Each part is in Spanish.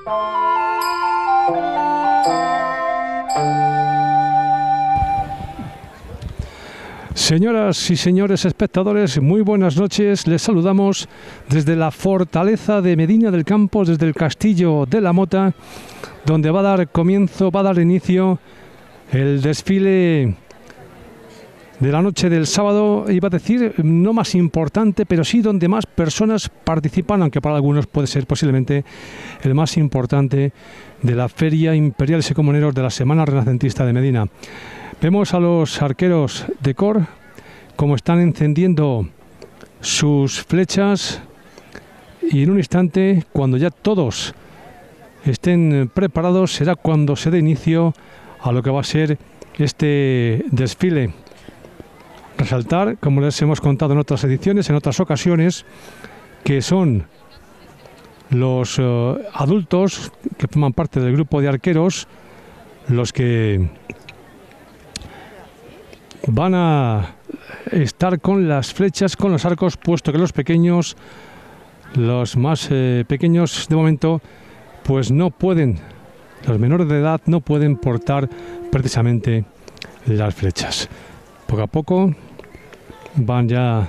Señoras y señores espectadores, muy buenas noches. Les saludamos desde la fortaleza de Medina del Campo, desde el Castillo de la Mota, donde va a dar inicio el desfile de la noche del sábado, iba a decir no más importante, pero sí donde más personas participan, aunque para algunos puede ser posiblemente el más importante de la Feria Imperiales y Comuneros de la Semana Renacentista de Medina. Vemos a los arqueros de Cor como están encendiendo sus flechas, y en un instante, cuando ya todos estén preparados, será cuando se dé inicio a lo que va a ser este desfile. Resaltar, como les hemos contado en otras ediciones, en otras ocasiones, que son los adultos que forman parte del grupo de arqueros los que van a estar con las flechas, con los arcos, puesto que los pequeños, los más pequeños de momento, pues no pueden, los menores de edad no pueden portar precisamente las flechas. Poco a poco van ya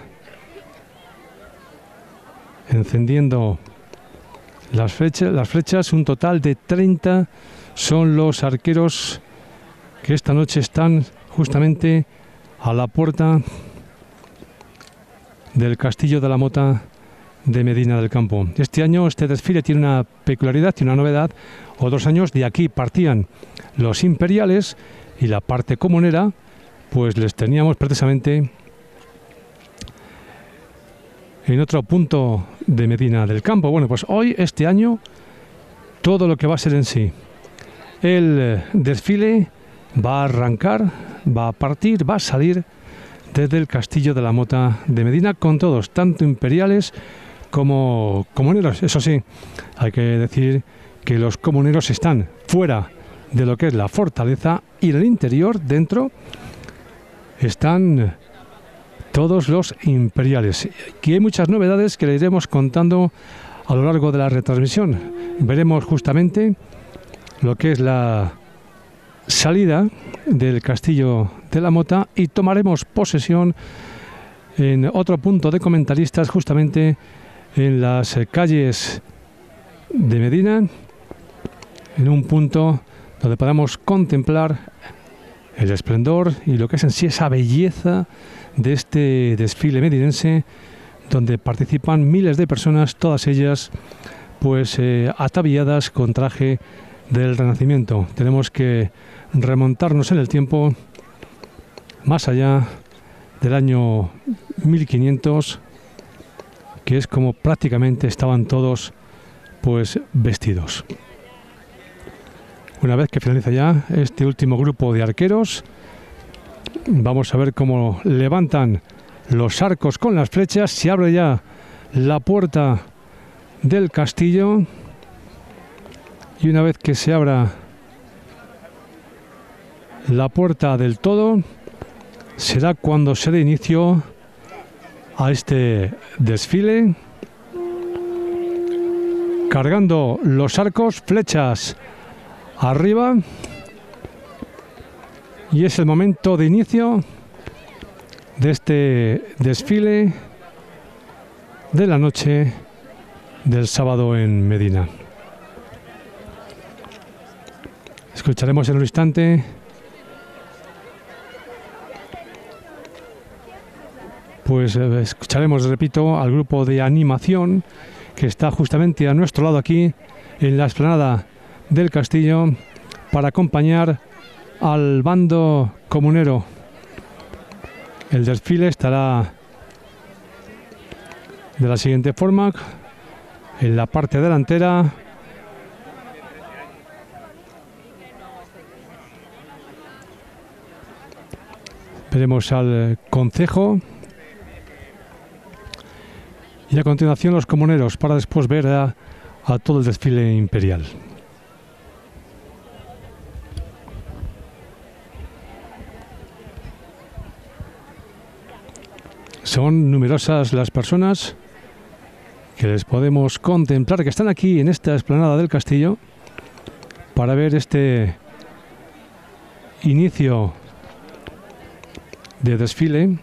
encendiendo las flechas. Un total de 30 son los arqueros que esta noche están justamente a la puerta del Castillo de la Mota de Medina del Campo. Este año este desfile tiene una peculiaridad, tiene una novedad. Otros años de aquí partían los imperiales y la parte comunera pues les teníamos precisamente en otro punto de Medina del Campo. Bueno, pues hoy, este año, todo lo que va a ser en sí el desfile va a arrancar, va a partir, va a salir desde el Castillo de la Mota de Medina, con todos, tanto imperiales como comuneros. Eso sí, hay que decir que los comuneros están fuera de lo que es la fortaleza, y en el interior, dentro, están todos los imperiales. Aquí hay muchas novedades que le iremos contando a lo largo de la retransmisión. Veremos justamente lo que es la salida del Castillo de la Mota y tomaremos posesión en otro punto de comentaristas, justamente en las calles de Medina, en un punto donde podamos contemplar el esplendor y lo que es en sí esa belleza de este desfile medinense, donde participan miles de personas, todas ellas pues ataviadas con traje del Renacimiento. Tenemos que remontarnos en el tiempo más allá del año 1500, que es como prácticamente estaban todos pues vestidos. Una vez que finaliza ya este último grupo de arqueros, vamos a ver cómo levantan los arcos con las flechas. Se abre ya la puerta del castillo, y una vez que se abra la puerta del todo, será cuando se dé inicio a este desfile, cargando los arcos, flechas arriba, y es el momento de inicio de este desfile de la noche del sábado en Medina. Escucharemos en un instante pues escucharemos, repito, al grupo de animación que está justamente a nuestro lado aquí en la explanada del castillo para acompañar al bando comunero. El desfile estará de la siguiente forma: en la parte delantera veremos al concejo, y a continuación los comuneros, para después ver a todo el desfile imperial. Son numerosas las personas que les podemos contemplar, que están aquí en esta explanada del castillo para ver este inicio de desfile.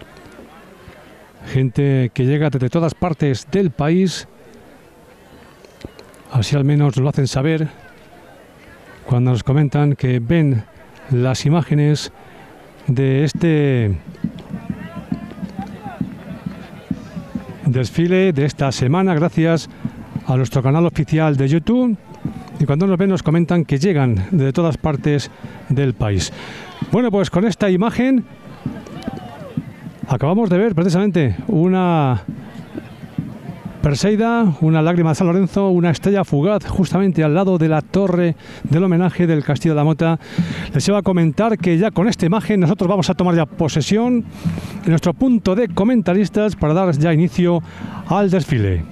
Gente que llega desde todas partes del país, así al menos lo hacen saber cuando nos comentan que ven las imágenes de este desfile de esta semana gracias a nuestro canal oficial de YouTube, y cuando nos ven nos comentan que llegan de todas partes del país. Bueno, pues con esta imagen acabamos de ver precisamente una Perseida, una lágrima de San Lorenzo, una estrella fugaz justamente al lado de la torre del homenaje del Castillo de la Mota. Les iba a comentar que ya con esta imagen nosotros vamos a tomar ya posesión de nuestro punto de comentaristas para dar ya inicio al desfile.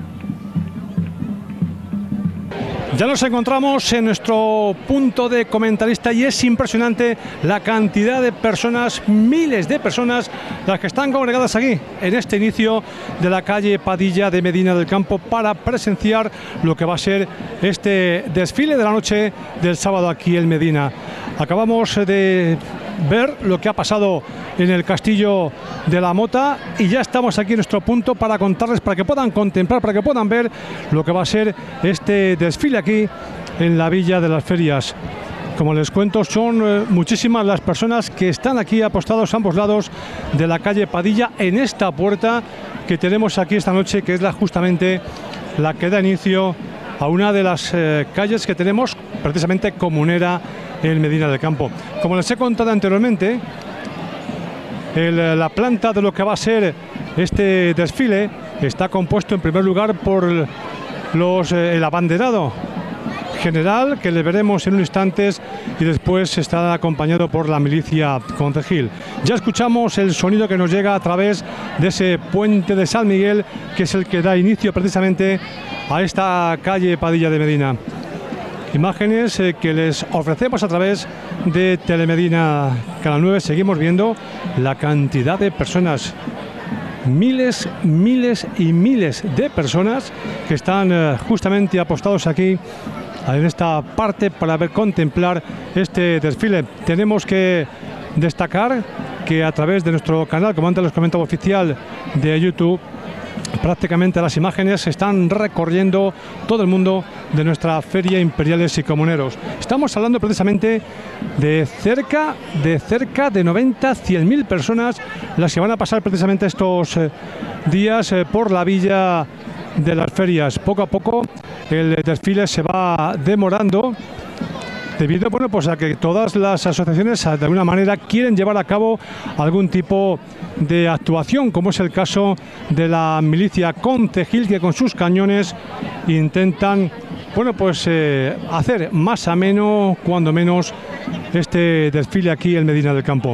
Ya nos encontramos en nuestro punto de comentarista y es impresionante la cantidad de personas, miles de personas, las que están congregadas aquí en este inicio de la calle Padilla de Medina del Campo para presenciar lo que va a ser este desfile de la noche del sábado aquí en Medina. Acabamos de ver lo que ha pasado en el Castillo de la Mota y ya estamos aquí en nuestro punto para contarles, para que puedan contemplar, para que puedan ver lo que va a ser este desfile aquí en la Villa de las Ferias. Como les cuento, son muchísimas las personas que están aquí apostados a ambos lados de la calle Padilla en esta puerta que tenemos aquí esta noche, que es justamente la que da inicio a una de las calles que tenemos precisamente comunera en Medina del Campo. Como les he contado anteriormente, la planta de lo que va a ser este desfile está compuesto en primer lugar por el abanderado general, que le veremos en unos instantes, y después está acompañado por la milicia concejil. Ya escuchamos el sonido que nos llega a través de ese puente de San Miguel, que es el que da inicio precisamente a esta calle Padilla de Medina. Imágenes que les ofrecemos a través de Telemedina Canal 9. Seguimos viendo la cantidad de personas, miles, miles y miles de personas que están justamente apostados aquí en esta parte para contemplar este desfile. Tenemos que destacar que a través de nuestro canal, como antes les comentaba, oficial de YouTube, prácticamente las imágenes están recorriendo todo el mundo de nuestra Feria Imperiales y Comuneros. Estamos hablando precisamente de cerca de 90-100.000 personas las que van a pasar precisamente estos días por la Villa de las Ferias. Poco a poco el desfile se va demorando debido, bueno, pues a que todas las asociaciones de alguna manera quieren llevar a cabo algún tipo de actuación, como es el caso de la milicia concejil, que con sus cañones intentan, bueno, pues hacer más ameno, cuando menos, este desfile aquí en Medina del Campo.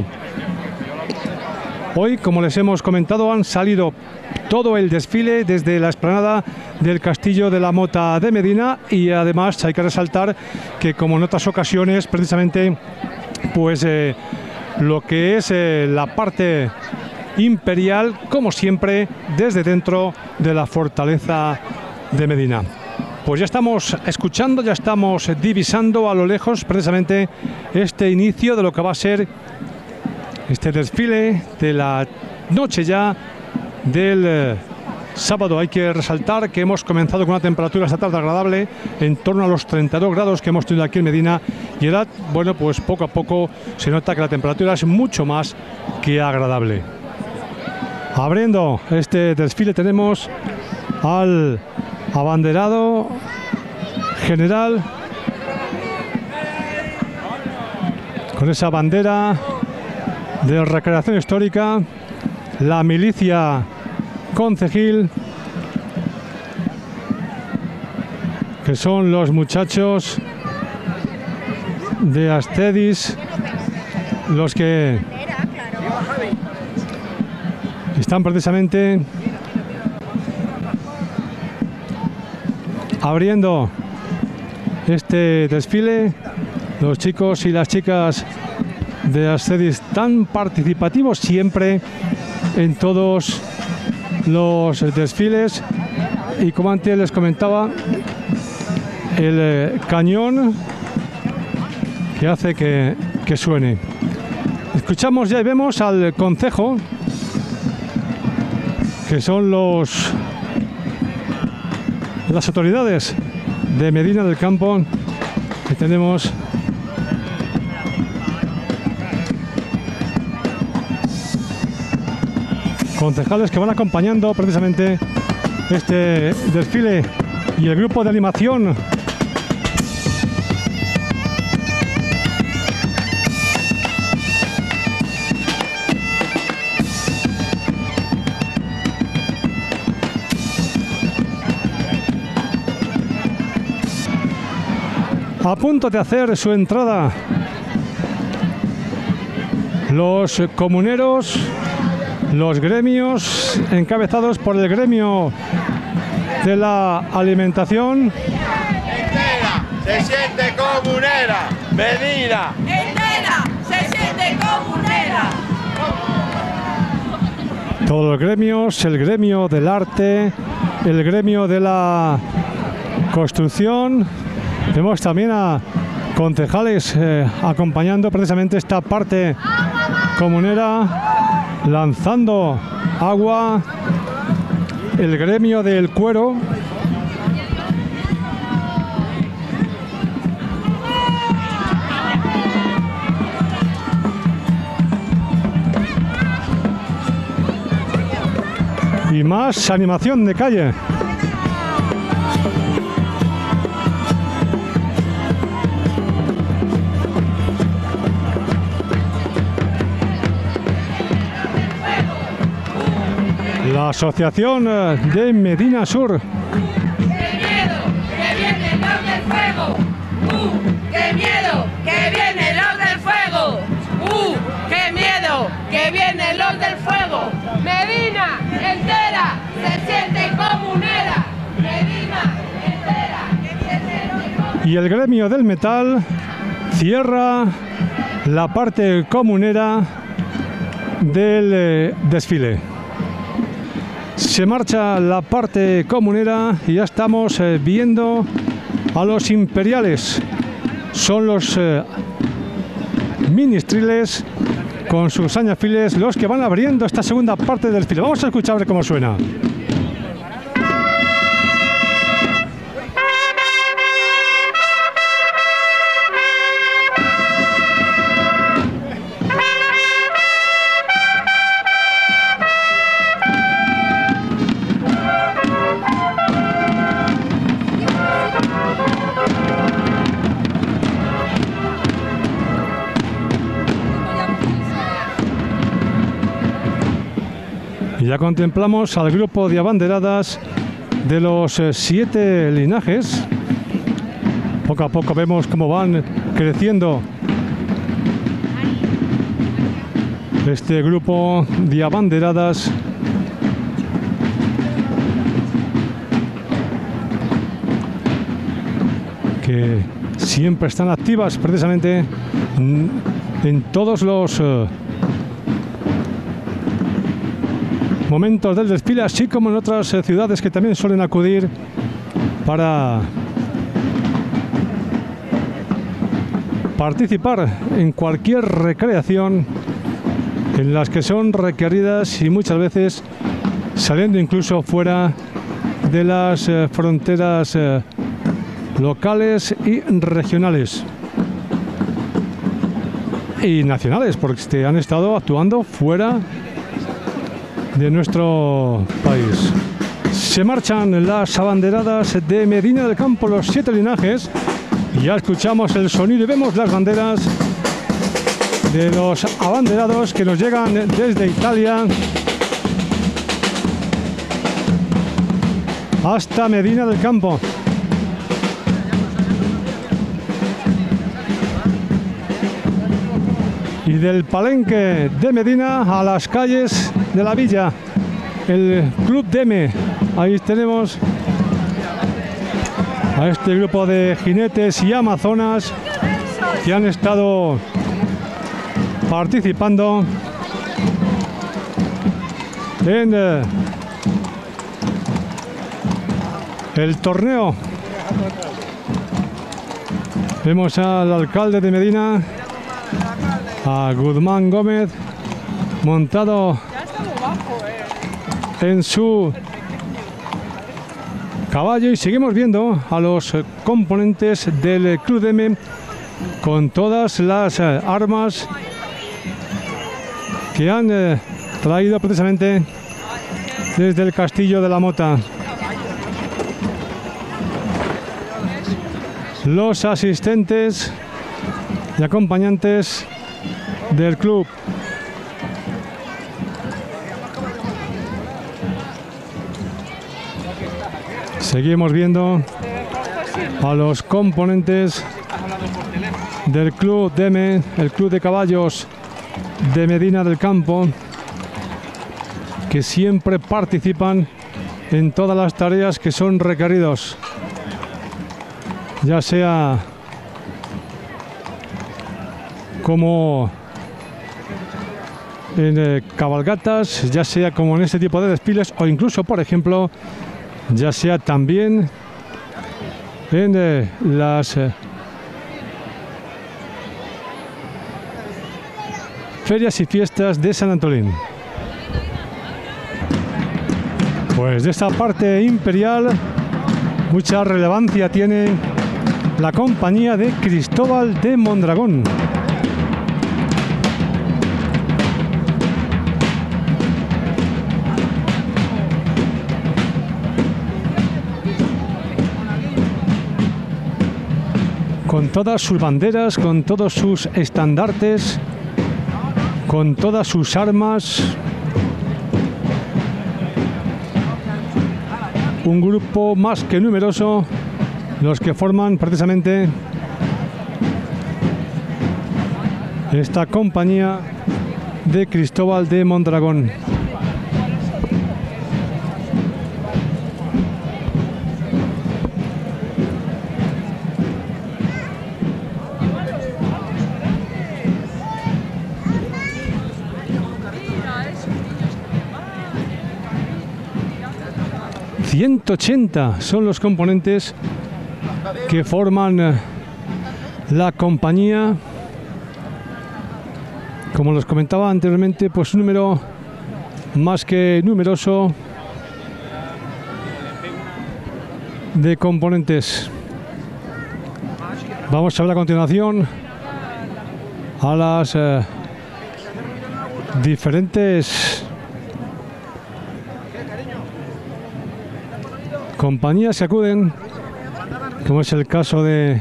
Hoy, como les hemos comentado, han salido todo el desfile desde la explanada del Castillo de la Mota de Medina, y además hay que resaltar que, como en otras ocasiones, precisamente pues lo que es la parte imperial, como siempre, desde dentro de la fortaleza de Medina. Pues ya estamos escuchando, ya estamos divisando a lo lejos precisamente este inicio de lo que va a ser este desfile de la noche ya del sábado. Hay que resaltar que hemos comenzado con una temperatura esta tarde agradable, en torno a los 32 grados que hemos tenido aquí en Medina, y ahora, bueno, pues poco a poco se nota que la temperatura es mucho más que agradable. Abriendo este desfile tenemos al abanderado general con esa bandera de recreación histórica, la milicia concejil, que son los muchachos de Astedis, los que están precisamente abriendo este desfile. Los chicos y las chicas de Astedis, tan participativos siempre en todos los desfiles, y, como antes les comentaba, el cañón que hace que suene. Escuchamos ya y vemos al concejo, que son las autoridades de Medina del Campo, que tenemos concejales que van acompañando precisamente este desfile y el grupo de animación. A punto de hacer su entrada los comuneros, los gremios encabezados por el gremio de la alimentación. Entera se siente comunera, Medina. Entera se siente comunera. Todos los gremios, el gremio del arte, el gremio de la construcción. Vemos también a concejales acompañando precisamente esta parte comunera, lanzando agua, el gremio del cuero. Y más animación de calle. La Asociación de Medina Sur. ¡Qué miedo! ¡Que vienen los del fuego! ¡Qué miedo! ¡Que vienen los del fuego! ¡Qué miedo! ¡Que vienen los del fuego! Medina entera se siente comunera. Medina entera se siente comunera. Y el gremio del metal cierra la parte comunera del desfile. Se marcha la parte comunera y ya estamos viendo a los imperiales. Son los ministriles con sus añafiles los que van abriendo esta segunda parte del desfile. Vamos a escuchar a ver cómo suena. Ya contemplamos al grupo de abanderadas de los 7 linajes. Poco a poco vemos cómo van creciendo este grupo de abanderadas. Que siempre están activas precisamente en todos los momentos del desfile, así como en otras ciudades que también suelen acudir para participar en cualquier recreación en las que son requeridas y muchas veces saliendo incluso fuera de las fronteras locales y regionales y nacionales, porque han estado actuando fuera de nuestro país. Se marchan las abanderadas de Medina del Campo, los 7 linajes. Ya escuchamos el sonido y vemos las banderas de los abanderados que nos llegan desde Italia hasta Medina del Campo. Y del palenque de Medina a las calles de la villa, el Club Deme. Ahí tenemos a este grupo de jinetes y amazonas que han estado participando en el torneo. Vemos al alcalde de Medina, a Guzmán Gómez, montado en su caballo, y seguimos viendo a los componentes del Club DM con todas las armas que han traído precisamente desde el Castillo de la Mota. Los asistentes y acompañantes del club. Seguimos viendo a los componentes del Club DM, el Club de Caballos de Medina del Campo, que siempre participan en todas las tareas que son requeridos, ya sea como en cabalgatas, ya sea como en este tipo de desfiles, o incluso, por ejemplo, ya sea también en las ferias y fiestas de San Antolín. Pues de esta parte imperial mucha relevancia tiene la compañía de Cristóbal de Mondragón. Con todas sus banderas, con todos sus estandartes, con todas sus armas. Un grupo más que numeroso, los que forman precisamente esta compañía de Cristóbal de Mondragón. ...180 son los componentes que forman la compañía. Como los comentaba anteriormente, pues un número más que numeroso de componentes. Vamos a ver a continuación a las diferentes compañías que acuden, como es el caso de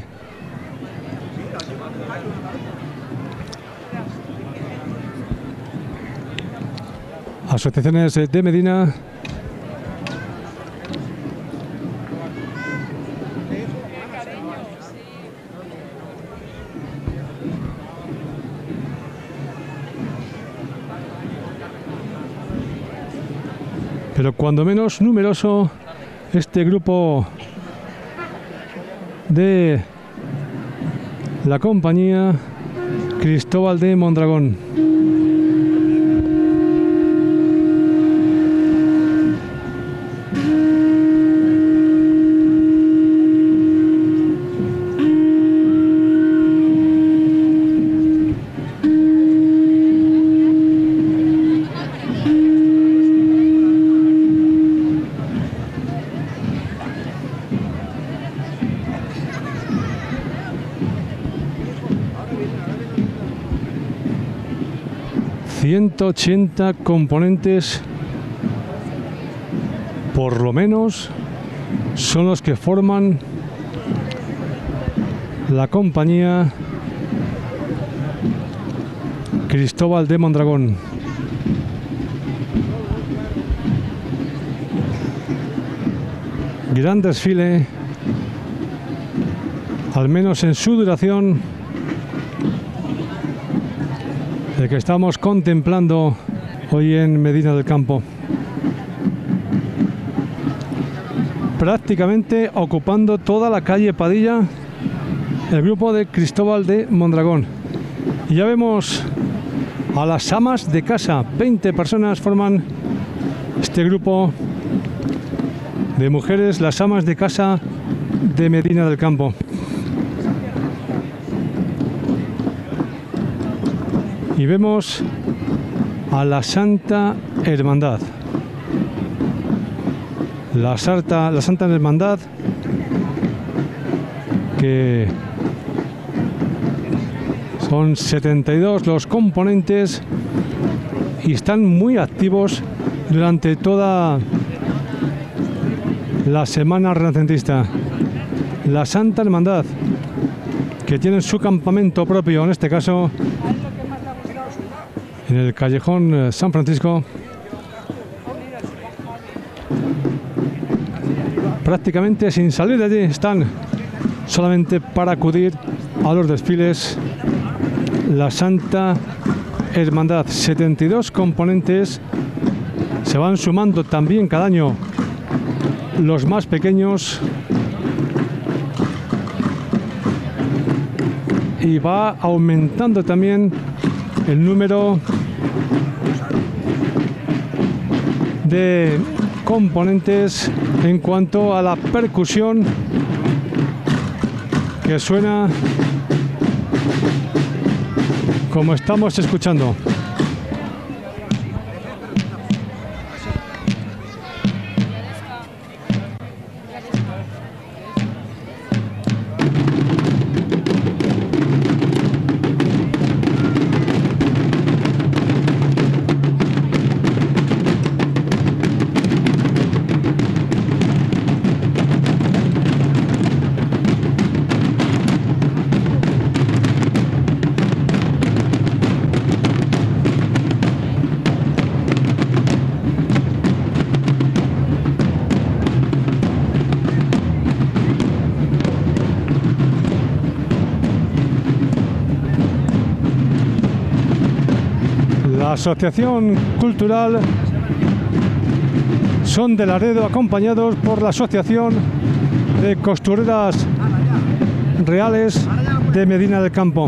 asociaciones de Medina, pero cuando menos numeroso este grupo de la compañía Cristóbal de Mondragón. ...180 componentes, por lo menos, son los que forman la compañía Cristóbal de Mondragón. Gran desfile, al menos en su duración, el que estamos contemplando hoy en Medina del Campo. Prácticamente ocupando toda la calle Padilla el grupo de Cristóbal de Mondragón. Y ya vemos a las amas de casa. 20 personas forman este grupo de mujeres, las amas de casa de Medina del Campo. Y vemos a la Santa Hermandad. La Santa Hermandad, que son 72 los componentes y están muy activos durante toda la semana renacentista. La Santa Hermandad, que tienen su campamento propio, en este caso en el callejón San Francisco, prácticamente sin salir de allí, están solamente para acudir a los desfiles. La Santa Hermandad, 72 componentes, se van sumando también cada año los más pequeños y va aumentando también el número de componentes en cuanto a la percusión que suena como estamos escuchando. La Asociación Cultural Son de Laredo, acompañados por la Asociación de Costureras Reales de Medina del Campo.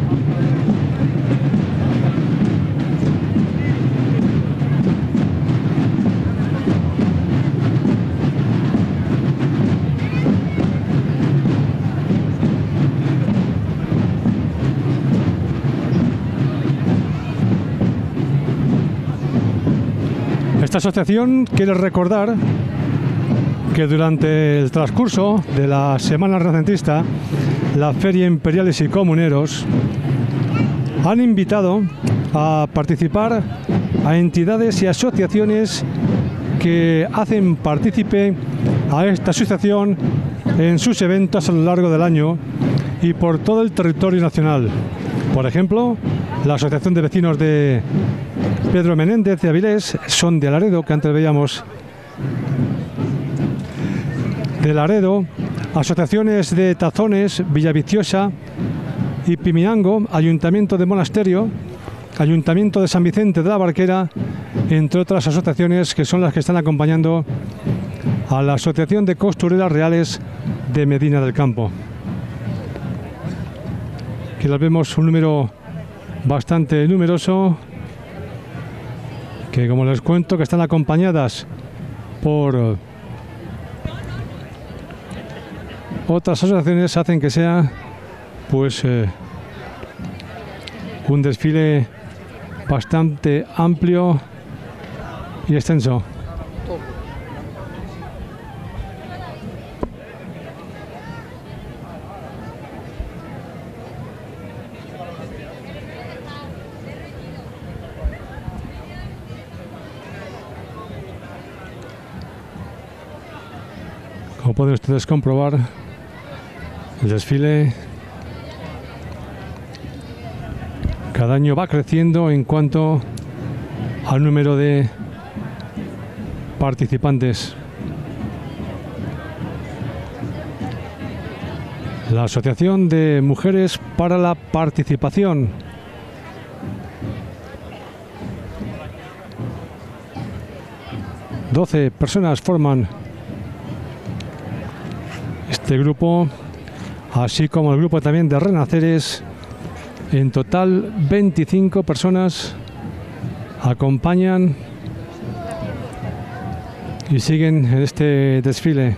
Esta asociación quiere recordar que durante el transcurso de la Semana Renacentista, la Feria Imperiales y Comuneros han invitado a participar a entidades y asociaciones que hacen partícipe a esta asociación en sus eventos a lo largo del año y por todo el territorio nacional. Por ejemplo, la Asociación de Vecinos de Pedro Menéndez de Avilés, Son de Laredo, que antes veíamos de Laredo, asociaciones de Tazones, Villaviciosa y Pimiango, Ayuntamiento de Monasterio, Ayuntamiento de San Vicente de la Barquera, entre otras asociaciones que son las que están acompañando a la Asociación de Costureras Reales de Medina del Campo. Aquí las vemos un número bastante numeroso, que como les cuento que están acompañadas por otras asociaciones, hacen que sea pues un desfile bastante amplio y extenso. Como pueden ustedes comprobar, el desfile cada año va creciendo en cuanto al número de participantes. La Asociación de Mujeres para la Participación. ...12 personas forman este grupo, así como el grupo también de Renaceres. En total 25 personas acompañan y siguen en este desfile.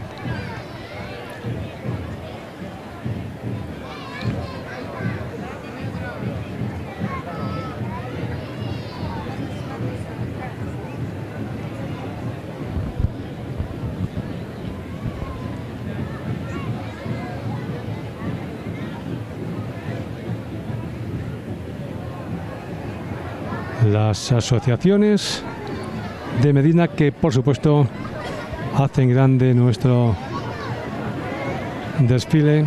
Las asociaciones de Medina que, por supuesto, hacen grande nuestro desfile.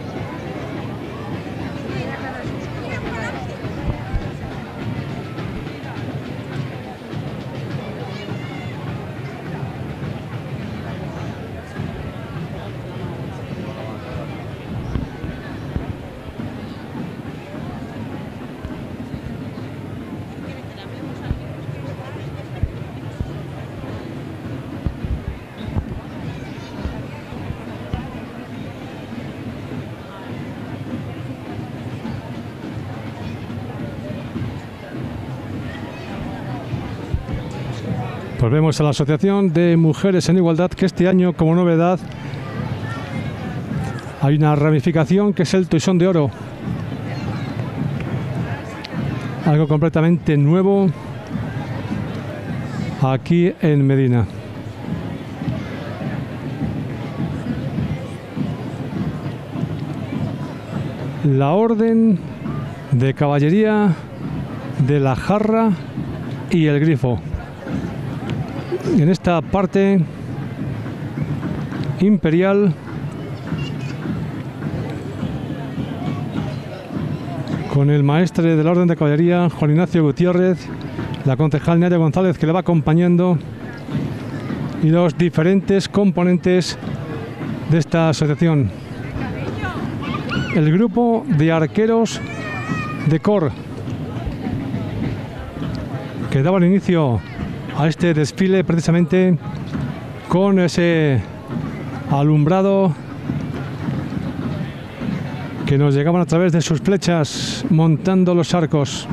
Volvemos a la Asociación de Mujeres en Igualdad, que este año, como novedad, hay una ramificación que es el Toisón de Oro. Algo completamente nuevo aquí en Medina. La Orden de Caballería de la Jarra y el Grifo. En esta parte imperial con el maestre de la Orden de Caballería, Juan Ignacio Gutiérrez, la concejal Nadia González, que le va acompañando, y los diferentes componentes de esta asociación. El grupo de arqueros de Cor, que daban inicio a este desfile precisamente con ese alumbrado que nos llegaban a través de sus flechas montando los arcos.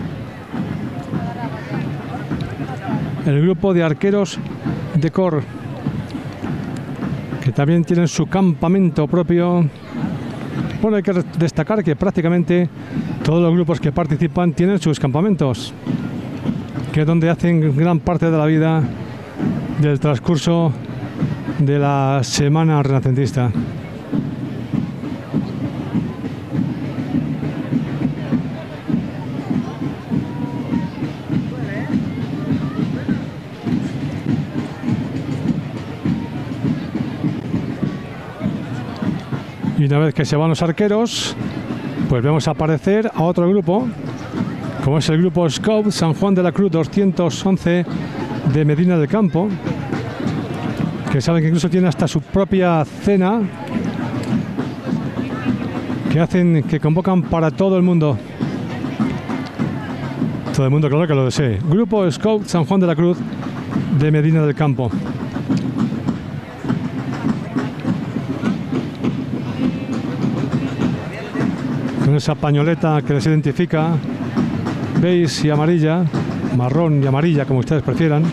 El grupo de arqueros de Cor, que también tienen su campamento propio. Bueno, hay que destacar que prácticamente todos los grupos que participan tienen sus campamentos, que es donde hacen gran parte de la vida del transcurso de la Semana Renacentista. Y una vez que se van los arqueros, pues vemos aparecer a otro grupo, como es el grupo Scout San Juan de la Cruz 211 de Medina del Campo, que saben que incluso tiene hasta su propia cena que convocan para todo el mundo. Todo el mundo, claro, que lo desee. Grupo Scout San Juan de la Cruz de Medina del Campo. Con esa pañoleta que les identifica, beige y amarilla, marrón y amarilla, como ustedes prefieran.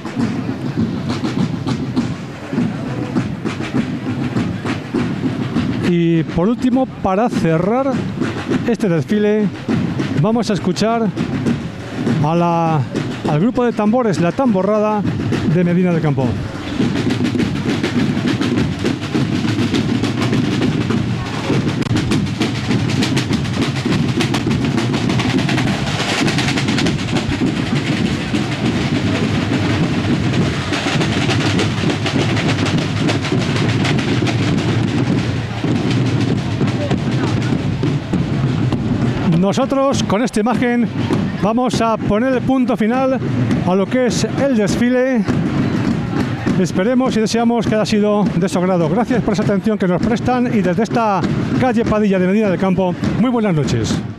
Y por último, para cerrar este desfile, vamos a escuchar al grupo de tambores, la Tamborrada de Medina del Campo. Nosotros con esta imagen vamos a poner el punto final a lo que es el desfile. Esperemos y deseamos que haya sido de su agrado. Gracias por esa atención que nos prestan y desde esta calle Padilla de Medina del Campo, muy buenas noches.